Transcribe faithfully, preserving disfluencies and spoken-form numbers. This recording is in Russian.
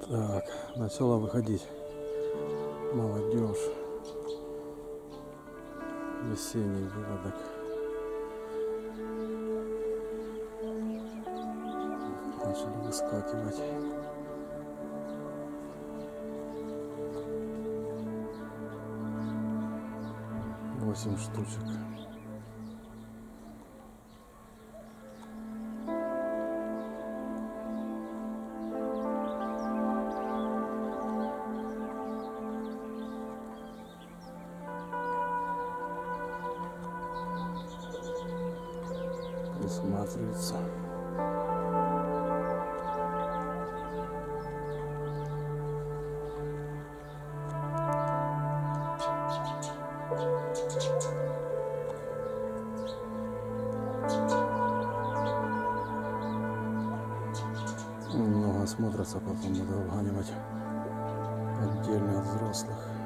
Так, начала выходить молодежь. Весенний выводок. Начали выскакивать. Восемь штучек. Присматривается. Много смотрятся, потом надо обганивать отдельно от взрослых.